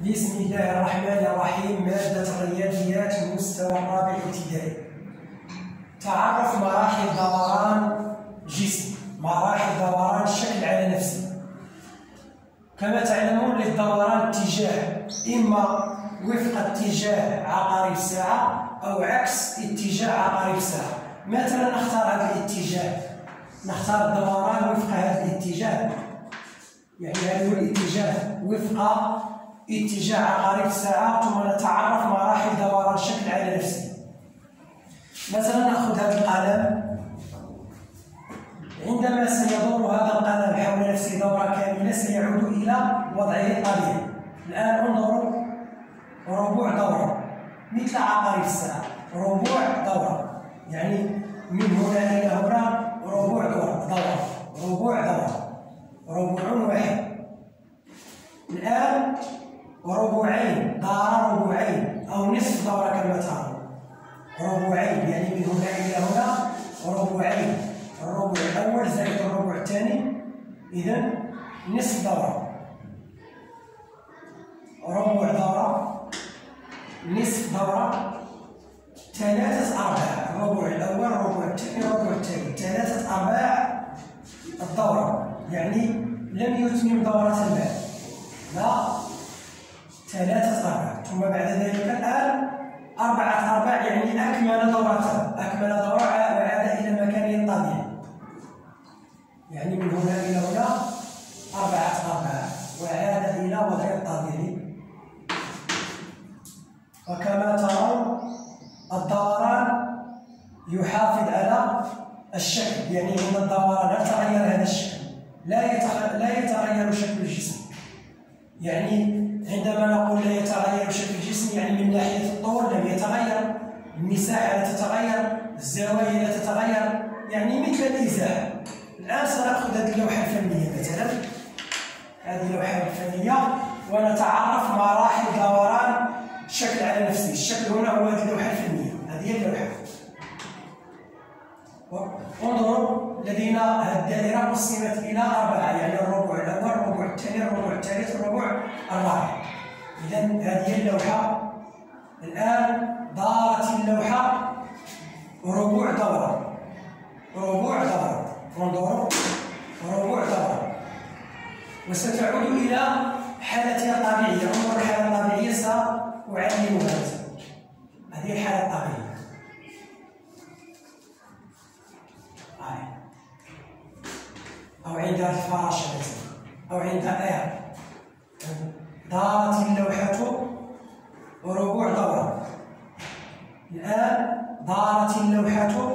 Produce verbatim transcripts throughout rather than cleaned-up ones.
بسم الله الرحمن الرحيم. مادة الرياضيات المستوى الرابع الابتدائي. تعرف مراحل دوران جسم، مراحل دوران الشكل على نفسه. كما تعلمون للدوران اتجاه، إما وفق اتجاه عقارب الساعة أو عكس اتجاه عقارب الساعة. مثلا نختار هذا الاتجاه، نختار الدوران وفق هذا الاتجاه، يعني هذا هو الاتجاه وفق اتجاه عقارب الساعة. ثم نتعرف مراحل دوران الشكل على نفسه. مثلا نأخذ هذا القلم، عندما سيدور هذا القلم حول نفسه دورة كاملة سيعود إلى وضعه الطبيعي. الآن انظروا، ربوع دورة مثل عقارب الساعة، ربوع دورة، يعني من هنا إلى هنا ربوع دورة دورة ربوع دورة ربوع واحد. الآن ربوعين، دار ربوعين أو نصف دورة كما ترون، ربوعين يعني من هنا إلى هنا ربوعين، الربع الأول زائد الربع الثاني، إذا نصف دورة، ربع دورة، نصف دورة، ثلاثة أرباع، الربع الأول، الربع الثاني، الربع الثاني، ثلاثة أرباع الدورة، يعني لم يتمم دورة الماء، لا، ثلاثة أرباع. ثم بعد ذلك الآن أربعة أرباع، يعني أكمل دورته، أكمل دورة وعاد إلى مكانه الطبيعي، يعني من هنا إلى هنا أربعة أرباع وعاد إلى وضعه الطبيعي. وكما ترون الدوران يحافظ على الشكل، يعني عند الدوران هل تغير هذا الشكل؟ لا يتغير لا يتغير شكل الجسم. يعني عندما نقول لا يتغير شكل الجسم يعني من ناحية الطول لم يتغير، المساحة لا تتغير، الزوايا لا تتغير، يعني مثل الإزاحة. الآن سنأخذ هذه اللوحة الفنية مثلا، هذه اللوحة الفنية، ونتعرف مراحل دوران الشكل على نفسه. الشكل هنا هو هذه اللوحة الفنية، هذه هي اللوحة. انظروا، لدينا هذه الدائرة قسمت إلى أربعة، يعني الربع الأول، الربع الثاني، الربع الثالث، الربع الرابع. إذا هذه اللوحة. الآن دارت اللوحة ربوع دورة، ربوع دورة، انظروا، ربوع دورة، وستعود إلى حالتها الطبيعية. انظروا الحالة الطبيعية سأعلمها. هذه الحالة الطبيعية. أو عند الفراشة مثلا، أو عند آية. دارت اللوحة ربوع دورة. الآن دارت اللوحة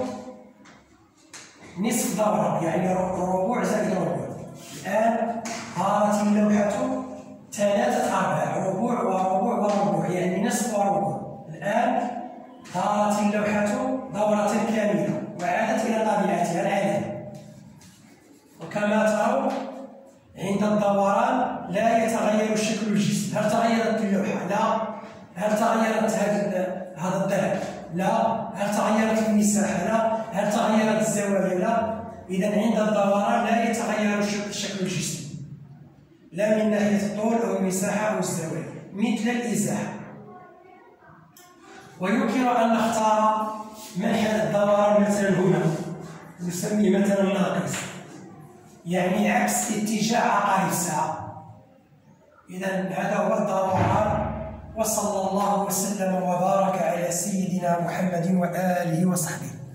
نصف دورة، يعني ربوع زائد ربوع. الآن دارت اللوحة ثلاثة أرباع، ربوع وربوع وربوع، يعني نصف وربوع. الآن دارت اللوحة دورة كاملة وعادت إلى طبيعتها العادية. وكما ترون عند الدوران لا يتغير شكل الجسم. هل تغيرت اللوحة؟ لا. هل تغيرت هذا الضلع؟ لا. هل تغيرت المساحة؟ لا. هل تغيرت الزوايا؟ لا. إذا عند الدوران لا يتغير شكل الجسم، لا من ناحية الطول أو المساحة أو الزوايا، مثل الإزاحة. ويمكن أن نختار منحنى الدوران مثلا هنا، نسميه مثلا ناقص، يعني عكس اتجاه عقارب الساعة. إذا هذا هو الدوران. وصلى الله وسلم وبارك على سيدنا محمد وآله وصحبه.